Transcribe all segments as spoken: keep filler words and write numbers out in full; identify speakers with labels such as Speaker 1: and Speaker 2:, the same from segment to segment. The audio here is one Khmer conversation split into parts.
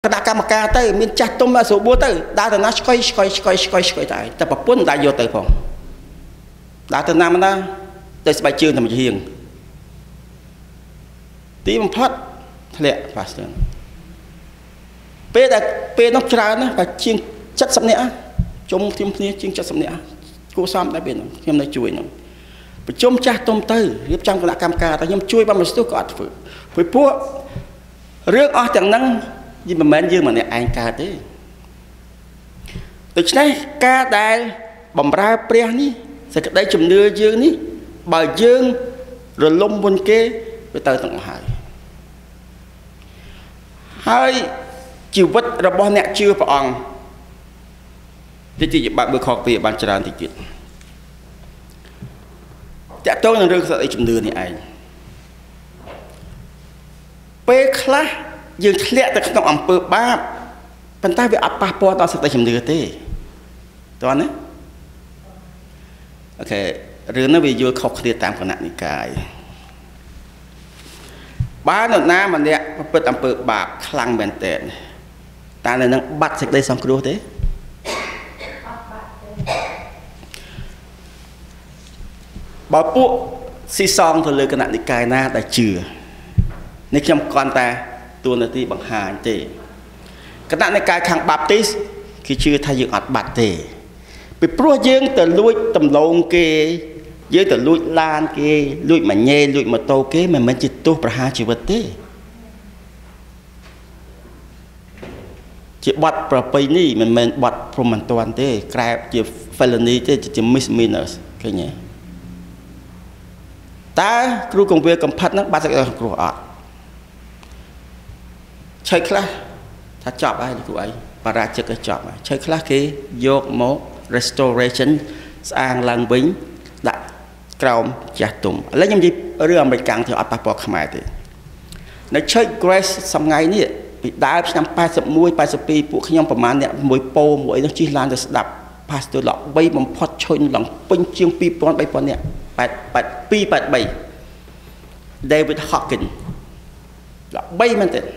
Speaker 1: คณะกรรมการเตอร์มีจัดตุ้มมาสูบบัวเตอร์ดาวตนาสกอยสกอยสกอยสกอยสกอยตายแต่ปะปุ่นได้โยเตอร์พองดาวตนามันนะเตอร์สบายชื่นทำมันเฮียงตีมันพัดทะเลฟาสเตอร์เป้แต่เป้นกจรานะแต่เชียงจัดสำเนียจมทีมนี้เชียงจัดสำเนียกูซ้ำได้เป็นยังได้ช่วยน้องประชุมจัดตุ้มเตอร์เรียบจำคณะกรรมการแต่ยังช่วยบางมันสู้ก็อัดฝืนฝืนพวกเรื่องอ๋อจากนั้นยิ่งมันเหมือนยืมมันเนี่ยไอ้กาดิตัวนี้กาได้บ่มราเปรี้ยนี่สักได้จุ่มเนื้อยืงนี่บ่ายยืงหรือลมบนเกไปเตยต่างหายให้ชีวิตระบบเนี่ยชื่อพระองค์ที่จะบัดเบื่อขอบเปียบันจารติจิตจะโต้ในเรื่องสักได้จุ่มเนื้อนี่ไอ้เป๊ะคละยืนเลี้ยแต่ต้องอำเภอบ้าเป็นใต้ไปอัปปะปอตอนสักแต่ชิมเดือดเต้ตอนนี้โอเคเรื่องนั้นวิโยเขาเคลียร์ตามขณะนิกายบ้านหนุนน้ำมันเนี่ยเปิดอำเภอบาปคลังแบนเตนตาในนั้นบัดสักได้สองครูเต้บ่าวปุ๊ซีซองตัวเลยขณะนิกายหน้าแต่เจือในคำกรแต่ตัวนาทีบังหารเตะขณะในการขังบัพติสคือชื่อทายึงอัดบัตเตไปปลุกยืงแต่ลุยตำลงเกยยืงแต่ลุยลานเกยลุยมันเย่ลุยมาโตเกยมันมันจิตตัวประหารชีวิตเตจีบัดประเพณีมันมันบัดพรหมันตวันเตกลายจีเฟลนีเตจีจะมิสมินเนอร์สแค่นี้แต่ครูกงเวียกำพัดนักบัตรสักอย่างครูอัดใช่คลาถ้าจับไอ้ดูไอ้ปราชิกก็จับใช่คลาคือโยกโม restoration สร้างลังบิงดักกราวจัดตุ่มแล้วยังมีเรื่องไปกลางที่อัตตาปอกขมายตีในใช้ grace สมัยนี้ปีดาวนำไปสับมวยไปสับปีพวกขยมประมาณเนี่ยมวยโปมวยต้องจีลานจะดับพาสตัวหลอกใบมันพอดชนหลังเป็นเชียงปีปอนใบปอนเนี่ยแปดแปดปีแปดใบเดวิดฮอว์กินหลอกใบมันเต็ม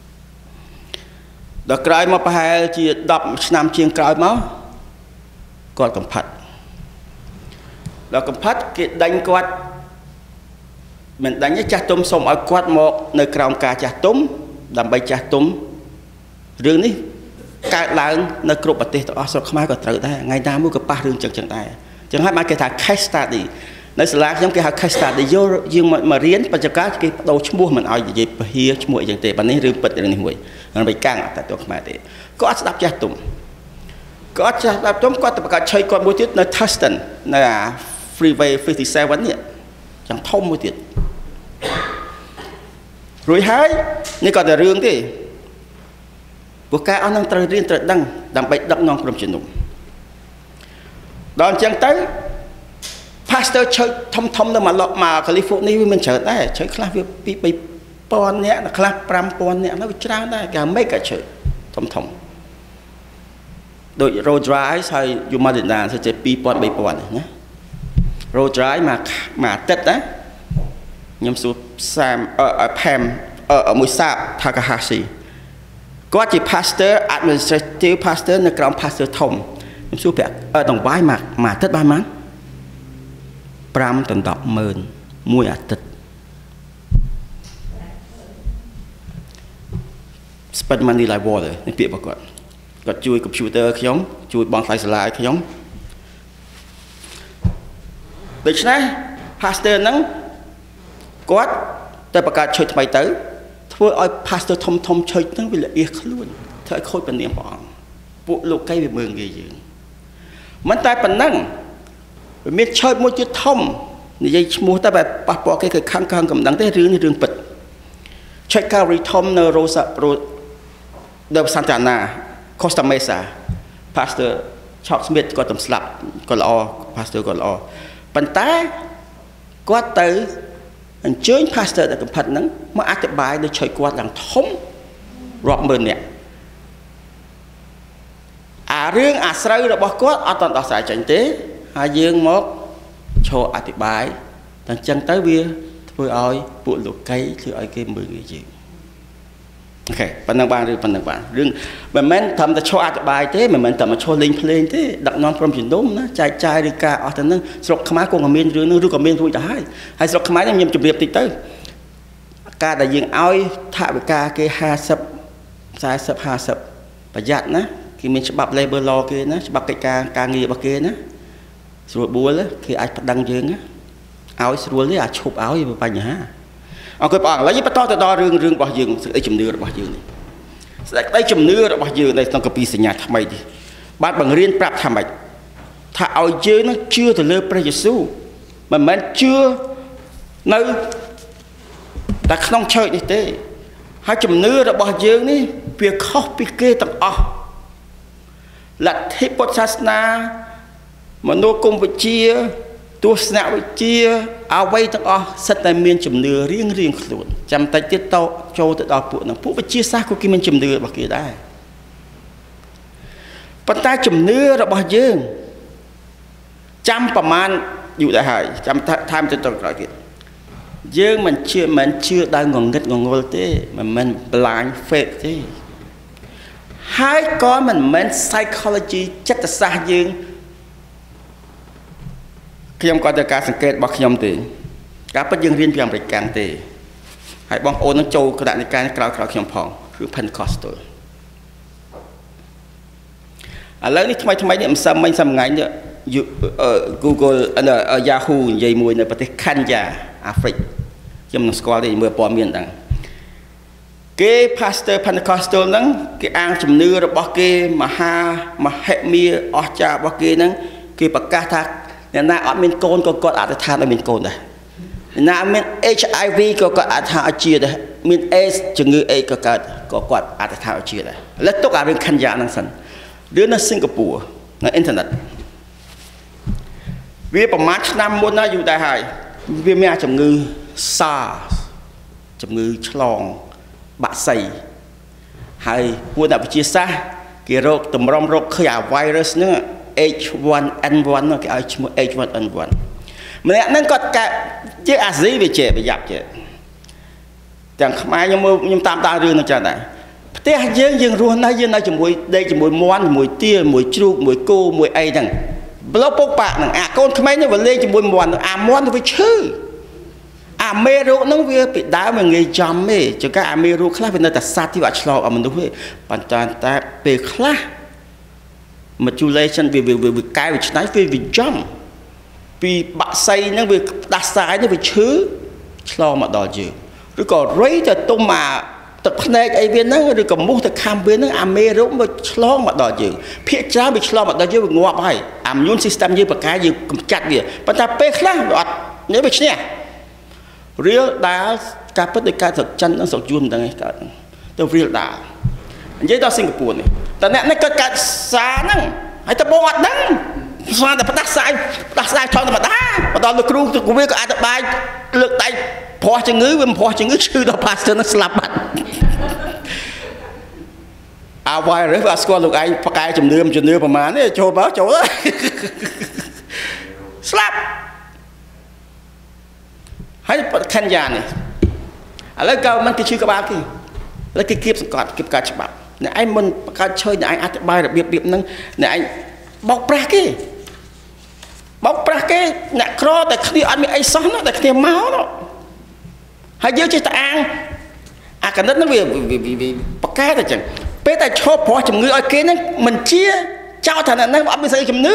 Speaker 1: ดอกกลายมาไปจีดับนำเชียงกลายมาก่อนกำพัดแล้วกำพัดกิดังกวาดเหมือนดังนี้จัดตุ้มส่งเอากวาดหมกในกลางกาจัดตุ้มดำใบจัดตุ้มเรื่องนี้การล้างในกรุปฏิทินออสขมายก็ตรึกได้ไงน้ำมุกกับป้าเรื่องจังจังได้จังให้มาเกี่ยวกับ case study ในสลากยังเกี่ยวกับ case study โยยังมาเรียนปัจจุบันเกี่ยวกับโดชมัวมันเอาอย่างนี้ไปเฮียชมัวอย่างเตะปันนี้เรื่องปิดเรื่องนี้ห่วยมันไปก้างแต่ตัวขมายเตะก็อัดดับจัดตุ้มก็อัดดับตุ้มก็แต่ประกาศใช้ก่อนบุตรในทัสตันใน freeway ห้าสิบเจ็ดเนี่ยจังท่อมบุตรรวยหายนี่ก็แต่เรื่องที่พวกแกเอานั่งตระเรียนตระดังดังไปดักน้องกรมชนุมตอนจังเต้พาสเตอร์ใช้ทำทำแล้วมาหลอกมาแคลิฟอร์เนียมันเฉิดได้ใช้คลาสไปไปปอนเนี่ยนะคลาสปรำปอนเนี่ยแล้ววิจารณ์ได้การไม่กระเฉิดทำทำโดยโรดไรส์ใช้ยูมาดินานจะปีปอนใบปอนนะโรดไรส์มามาเต็ดนะยมสูบแซมเอ่อแพมเอ่อมุซาบทากาฮาซิก็จีพาสเตอร์แอดมินิสทรัทีฟพาสเตอร์ในกลางพาสเตอร์ทอมยมสูบแบบเออต้องไว้มามาเต็ดบ้านมันปรำตันดอกเมินมวยอัดติดสเปนมันนี่หลายวอลเลยในเปียกประกอบก็ช่วยคอมพิวเตอร์ขยมช่วยบอลไฟสลายขยมโดยฉะนั้นพาสเตอร์นั้นก็แต่ประกาศช่วยทำไมเต๋อเพื่อเอาพาสเตอร์ทอมทอมช่วยตั้งเวลาเอียขลุ่นเธอโคตรเป็นเนียมปองปุโลกใกล้ไปเมืองเยือนมันตายปันนั่งมีช่วยมุจทอมนี่ยังมัวแต่แบบปะปอแค่คือข้างข้างกำลังได้เรื่องในเรื่องปิดใช้การรีทอมเนอโรซาโรเดอร์ซันตานาคอสตาเมซ่าพาสเตอร์ช็อกสมิธก็ต้องสลับก็รอพาสเตอร์ก็รอปันตายก็เต๋ออันเชิญพาสเตอร์แต่กับพันนั้นมาอธิบายโดยใช้กวาดหลังทมรอบเมืองเนี่ยอาเรื่องอาศัยเราบอกก็เอาตอนต่อสายจังเต้หายื่นมกโชว์อธิบายแต่จังเต้เวียเพื่อเอาปุโลกไกคือเอาเกมมือจริงអូខេប៉ុណ្ណឹងបានឬប៉ុណ្ណឹងបានរឿងមិនមែនត្រឹមតែឈរអធិប្បាយទេមិនមែនតែមកឈរលេងភ្លេងទេដឹកនាំក្រុមជំនុំណាចែកចាយឬការអស់ទៅនឹងស្រុកខ្មែរក៏មានរឿងនឹងឬក៏មានរួចទៅហើយហើយស្រុកខ្មែរនេះខ្ញុំជម្រាបតិចទៅការដែលយើងឲ្យថវិកាគេห้าสิบ 40 50ប្រយ័ត្នណាគេមានច្បាប់ labor law គេណាច្បាប់កិច្ចការការងាររបស់គេណាស្រួលបួលគេអាចប្តឹងយើងណាឲ្យស្រួលទេអាចឈប់ឲ្យវាបញ្ហាអរគុណព្រះអង្គឥឡូវយើងបន្តទៅដល់រឿងរឿងរបស់យើងសេចក្តីជំនឿរបស់យើងនេះសេចក្តីជំនឿរបស់យើងនៅក្នុងកាពីសញ្ញាថ្មីនេះបានបង្រៀនប្រាប់ថាម៉េចថាឲ្យយើងនឹងជឿទៅលើព្រះយេស៊ូវមិនមែនជឿនៅតែក្នុងឆើចនេះទេហើយជំនឿរបស់យើងនេះវាខុសពីគេទាំងអស់លទ្ធិពុទ្ធសាសនាមនោគមវិជ្ជាទស្សនវិជ្ជាអ្វីទាំងអស់សិតតែមានជំនឿរៀងរៀងខ្លួនចាំតិចទៀតតចូលទៅដល់ពួកហ្នឹងពួកវិទ្យាសាស្ត្រក៏គេមានជំនឿរបស់គេដែរប៉ុន្តែជំនឿរបស់យើងចាំប្រមាណយូរដែរហើយចាំថែមទៅទៅក្រោយទៀតយើងមិនជឿមិនជឿដោយងងឹតងងល់ទេមិនមែន blind faith ទេហើយក៏មិនមែន psychology ចិត្តសាស្ត្រយើងខ្ញុំក៏ទៅការសង្កេតរបស់ខ្ញុំទេការពិតយើងរៀនពីអាមេរិកទេហើយបងប្អូននឹងចូលគណៈនៃការក្រោយក្រោយខ្ញុំផងគឺ Pentecostal ឥឡូវនេះថ្មីថ្មីនេះមិនសមមិញសមថ្ងៃនេះ Google Yahoo និយាយមួយនៅប្រទេស Kenya អាហ្វ្រិកខ្ញុំនឹងស្គាល់ទេមើលព័ត៌មានហ្នឹងគេ Pastor Pentecostal ហ្នឹងគេអាងជំនឿរបស់គេមហាមហិមាអស្ចារ្យរបស់គេហ្នឹងគេប្រកាសថាអ្នកណាអត់មានកូនក៏គាត់អធិដ្ឋានឲ្យមានកូនដែរអ្នកណាមាន H I V ក៏គាត់អធិដ្ឋានឲ្យជាដែរមាន AIDS ជំងឺ AIDS ក៏កើតក៏គាត់អធិដ្ឋានឲ្យជាដែរឥឡូវទុកអារឿង Kenya ហ្នឹងសិនរឿងនៅសិង្ហបុរីនៅអ៊ីនធឺណិតវាប្រហែលឆ្នាំមុនណាយូរដែរហើយវាមានជំងឺ SARS ជំងឺឆ្លងបាក់សីហើយពួកអ្នកវិទ្យាសាស្ត្រគេរកតម្រុំរកឃើញអា virus ហ្នឹងH one N one គេឲ្យឈ្មោះ H one N one ម្នាក់ហ្នឹងគាត់កាជាអាស៊ីវាចេះប្រយ័ត្នចេះទាំងខ្មែរខ្ញុំមើលខ្ញុំតាមតាមរឿងហ្នឹងចឹងដែរផ្ទះយើងយើងរស់នៅយើងនៅជាមួយដេកជាមួយមាន់ជាមួយទាជាមួយជ្រូកមួយគោមួយអីហ្នឹងប្លុកពុកប៉ាហ្នឹងអាកូនក្មេងហ្នឹងវាលេងជាមួយមាន់អាមាន់វាឈឺអាមេរោគហ្នឹងវាពីដើមវាងាយចំទេចង្កាអាមេរោគខ្លះវានៅតែសត្វទីវាឆ្លងឲ្យមនុស្សទេប៉ុន្តែតែពេលខ្លះmodulation វាវាកែវាឆ្នៃវាវាចំពីបាក់សៃហ្នឹងវាដាស់សាយហ្នឹងវាឈឺឆ្លងមកដល់យើងឬក៏រៃទៅទុំអាទឹកភ្នែកអីវាហ្នឹងឬក៏មូសទៅខាំវាហ្នឹងអាមេរោគវាឆ្លងមកដល់យើងភាគច្រើនវាឆ្លងមកដល់យើងវាងាប់ហើយអា immune system យើងប្រកែយើងកម្ចាត់វាប៉ុន្តែពេលខ្លះវាអត់នេះវាឈ្នះរៀលដាលការពិតដោយការស្រុកចិននិងស្រុកយួនមិនដឹងឯងកើតទៅរៀលដាលនិយាយដល់សិង្ហបុរីនេះតែអ្នកនេះគាត់កាត់សាហ្នឹងហើយតើបងអត់ដឹងស្មានតែផ្ដាសាយផ្ដាសាយធម្មតាមកដល់លោកគ្រូទៅវាក៏អាចបាយលើកដៃព្រោះជំងឺវាមិនព្រោះជំងឺឈឺដល់ pastor នឹងស្លាប់បាត់អា virus វាស្គាល់លោកឯងប្រកែជំនឿជំនឿប្រមាណទេចូលមកចូលស្លាប់ហើយខណ្ឌយ៉ានេះឥឡូវក៏មិនគេឈឺក្បាលគេឥឡូវគេគៀបសង្កត់គៀបការច្បាប់អ្នកឯងមិនបង្កើតឆើយអ្នកឯងអធិប្បាយរបៀបរៀបហ្នឹងអ្នកឯងបោកប្រាស់គេបោកប្រាស់គេអ្នកក្រតែគ្នាអត់មានអីសោះណាតែគ្នាមកណាហើយយើងចេះតែអាងអាកណិតហ្នឹងវាប្រកែតែចឹងពេលតែឈប់ព្រោះជំងឺឲ្យគេហ្នឹងមិនជាចោលថាអ្នកហ្នឹងអត់មានស្អីជំនឿ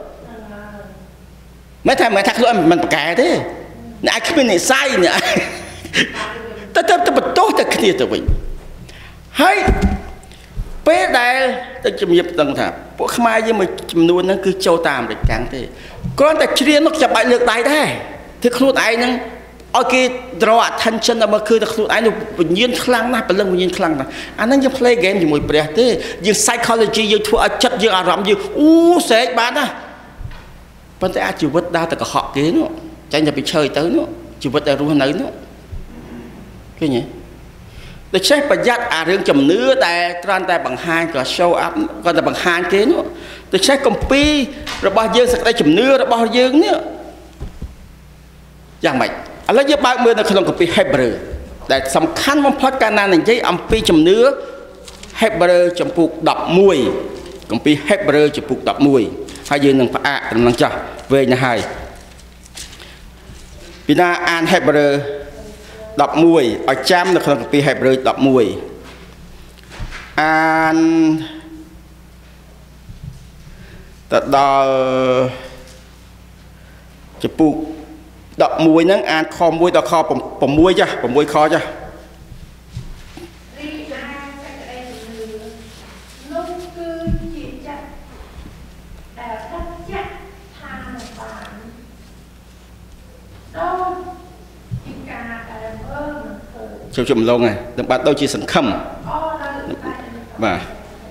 Speaker 1: មិនថាមិនថាខ្លួនមិនប្រកែទេអ្នកឯងគ្មាននិស័យអ្នកឯងតែទៅបន្ទោសតែគ្នាទៅវិញហើយពេលដែលទៅជំរាបដឹងថាពួកខ្មែរយើងមួយចំនួនហ្នឹងគឺចូលតាមអាមេរិកកាំងទេគ្រាន់តែជ្រៀននោះចាំបាច់លើកដៃដែរធ្វើខ្លួនឯងហ្នឹងឲ្យគេ draw attention ដល់មើលគឺតែខ្លួនឯងវិញ្ញាណខ្លាំងណាស់ព្រលឹងវិញ្ញាណខ្លាំងណាស់អាហ្នឹងយើង play game ជាមួយព្រះទេយើង psychology យើងធ្វើឲ្យចិត្តយើងអារម្មណ៍យើងអូស្រែកបានណាប៉ុន្តែអាចជីវិតដើរទៅកុហកគេនោះចាញ់តែពីឈើទៅនោះជីវិតដែលរស់នៅនោះឃើញទេដូច្នេះប្រយ័ត្នអារឿងជំនឿតែគ្រាន់តែបង្ហាញក៏ show up គាត់តែបង្ហាញគេនោះដូច្នេះគម្ពីររបស់យើងសេចក្តីជំនឿរបស់យើងនេះយ៉ាងម៉េចឥឡូវយើងបើកមើលនៅក្នុងគម្ពីរ Hebrew ដែលសំខាន់បំផុតកាលណានិយាយអំពីជំនឿ Hebrew ចំពុកដប់មួយគម្ពីរ Hebrew ចំពុកដប់មួយហើយយើងនឹងផ្អាកដំណឹងចាស់វែងណាស់ហើយពីណាអាន Hebrew ដប់មួយឲ្យចាំនៅក្នុងគម្ពីរ Hebrew ដប់មួយអានទៅដល់ចំពុកដប់មួយហ្នឹងអានខមួយដល់ខ6ចាស់6ខចាស់ជុំជុំឡងហើយនឹងបាត់ដូចជាសង្ឃឹមបាទ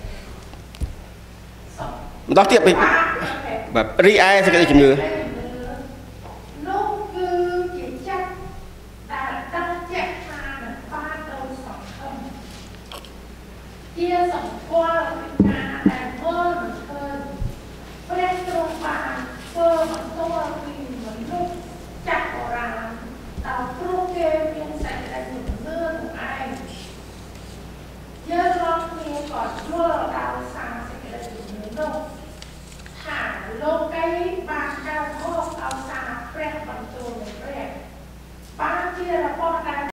Speaker 1: ម្ដងទៀតបាទរីឯសេចក្តីជំនឿជាសម្គាល់ពីការដែលមើលមិនឃើញព្រះទ្រង់បានធ្វើបន្ទាល់ពីមនុស្សចាស់បុរាណដល់ព្រោះគេមានសេចក្តីជំនឿនឹងឯងយើងរកគ្នាក៏យល់ដល់សារសេចក្តីជំនឿនោះថាលោកីបានកើតមកដោយសារព្រះបន្ទូលនៃព្រះបានជារបស់ដែល